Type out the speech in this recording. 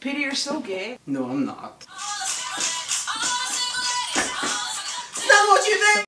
Peter, you're so gay. No, I'm not. Is that what you think?